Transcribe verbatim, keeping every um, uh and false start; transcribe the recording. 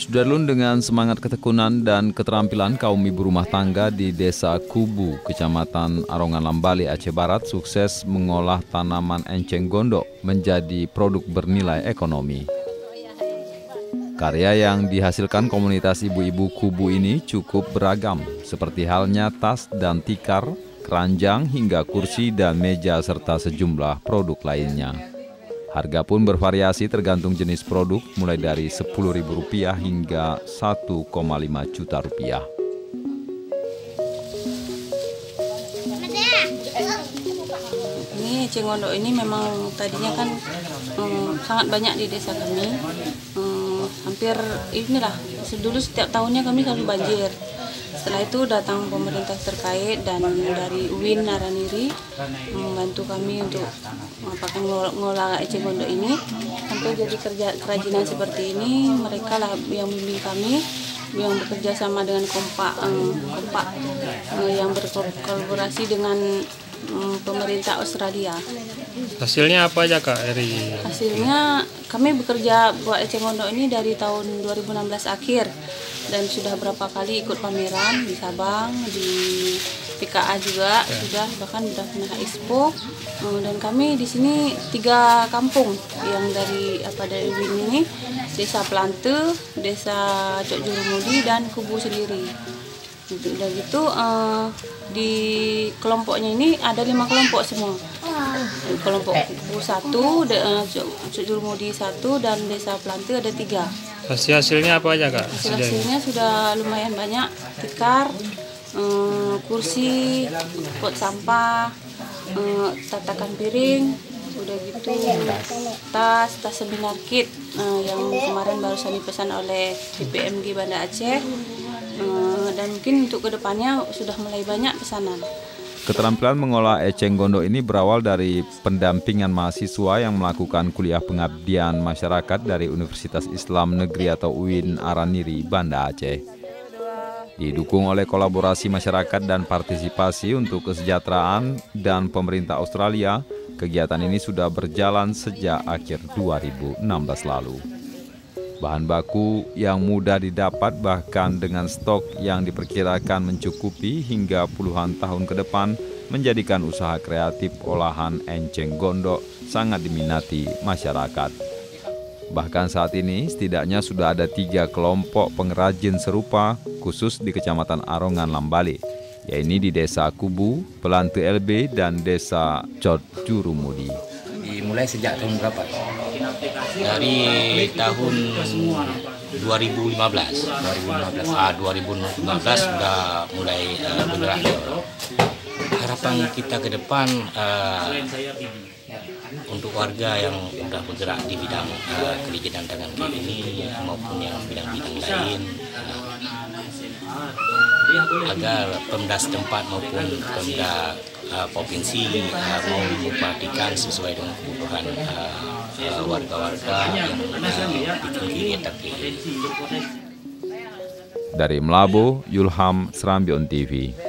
Sudarlun, dengan semangat ketekunan dan keterampilan kaum ibu rumah tangga di Desa Kubu, Kecamatan Arongan Lambali, Aceh Barat, sukses mengolah tanaman enceng gondok menjadi produk bernilai ekonomi. Karya yang dihasilkan komunitas ibu-ibu Kubu ini cukup beragam, seperti halnya tas dan tikar, keranjang hingga kursi dan meja serta sejumlah produk lainnya. Harga pun bervariasi tergantung jenis produk, mulai dari sepuluh ribu rupiah hingga satu koma lima juta rupiah. Ini enceng gondok ini memang tadinya kan um, sangat banyak di desa kami. Um, hampir inilah, dulu setiap tahunnya kami selalu banjir. Setelah itu datang pemerintah terkait dan dari U I N Araniri membantu kami untuk apakah mengolah enceng gondok ini sampai jadi kerja kerajinan seperti ini. Mereka lah yang membimbing kami, yang bekerja sama dengan kompak um, kompak um, yang berkolaborasi dengan um, pemerintah Australia. Hasilnya apa aja Kak Eri? Hasilnya kami bekerja buat enceng gondok ini dari tahun dua ribu enam belas akhir. Dan sudah berapa kali ikut pameran di Sabang, di P K A juga, ya. Sudah bahkan sudah pernah expo. Dan kami di sini tiga kampung yang dari apa dari U I N ini, Desa Plante, Desa Cok Jurumudi dan Kubu sendiri. Udah gitu uh, di kelompoknya ini ada lima kelompok semua. Kelompok Kubu satu, uh, Cok Jurumudi satu dan Desa Plante ada tiga. Hasil-hasilnya apa aja Kak? Hasil-hasilnya sudah lumayan banyak, tikar, um, kursi, pot sampah, um, tatakan piring, udah gitu tas, tas seminar kit uh, yang kemarin barusan dipesan oleh B P M G Banda Aceh, uh, dan mungkin untuk kedepannya sudah mulai banyak pesanan. Keterampilan mengolah eceng gondok ini berawal dari pendampingan mahasiswa yang melakukan kuliah pengabdian masyarakat dari Universitas Islam Negeri atau U I N Araniri, Banda Aceh. Didukung oleh kolaborasi masyarakat dan partisipasi untuk kesejahteraan dan pemerintah Australia, kegiatan ini sudah berjalan sejak akhir dua ribu enam belas lalu. Bahan baku yang mudah didapat bahkan dengan stok yang diperkirakan mencukupi hingga puluhan tahun ke depan menjadikan usaha kreatif olahan enceng gondok sangat diminati masyarakat. Bahkan saat ini setidaknya sudah ada tiga kelompok pengrajin serupa khusus di Kecamatan Arongan Lambali, yaitu di Desa Kubu, Plante L B, dan Desa Cok Jurumudi. Dimulai sejak tahun berapa? Dari tahun dua ribu lima belas. dua ribu lima belas. Ah, dua ribu lima belas sudah mulai uh, bergerak. Harapan kita ke depan uh, untuk warga yang sudah bergerak di bidang uh, kerajinan tangan kayak ini maupun yang bidang-bidang lain, uh, agar Pemda setempat maupun Pemda Uh, provinsi uh, mau memperhatikan sesuai dengan kebutuhan warga-warga uh, uh, yang uh, bikin kegiatan ini. Dari Melabu, Yulham, Serambion T V.